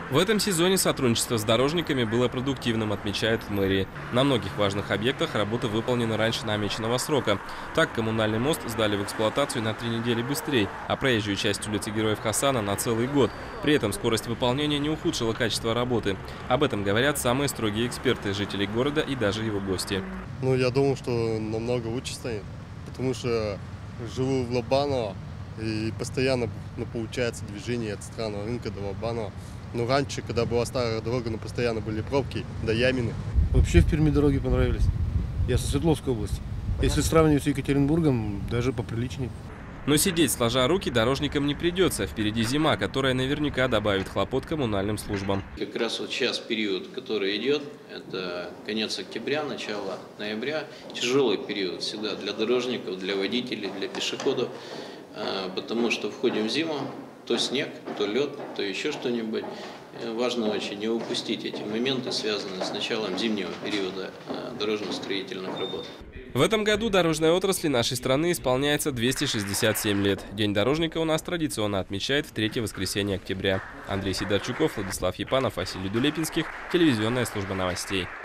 В этом сезоне сотрудничество с дорожниками было продуктивным, отмечают в мэрии. На многих важных объектах работы выполнены раньше намеченного срока. Так, коммунальный мост сдали в эксплуатацию на 3 недели быстрее, а проезжую часть улицы Героев Хасана на целый год. При этом скорость выполнения не ухудшила качество работы. Об этом говорят самые строгие эксперты, жителей города и даже его гости. Я думаю, что намного лучше станет, потому что живу в Лобаново и постоянно получается движение от странного рынка до Лобанова. Но раньше, когда была старая дорога, постоянно были пробки до Ямины. Вообще в Перми дороги понравились. Я со Свердловской области. Если сравнивать с Екатеринбургом, даже поприличнее. Но сидеть сложа руки дорожникам не придется. Впереди зима, которая наверняка добавит хлопот коммунальным службам. Как раз вот сейчас период, который идет, это конец октября, начало ноября. Тяжелый период всегда для дорожников, для водителей, для пешеходов. Потому что входим в зиму, то снег, то лед, то еще что-нибудь. Важно очень не упустить эти моменты, связанные с началом зимнего периода дорожно-строительных работ. В этом году дорожной отрасли нашей страны исполняется 267 лет. День дорожника у нас традиционно отмечает в 3-е воскресенье октября. Андрей Сидорчуков, Владислав Епанов, Василий Дулепинских. Телевизионная служба новостей.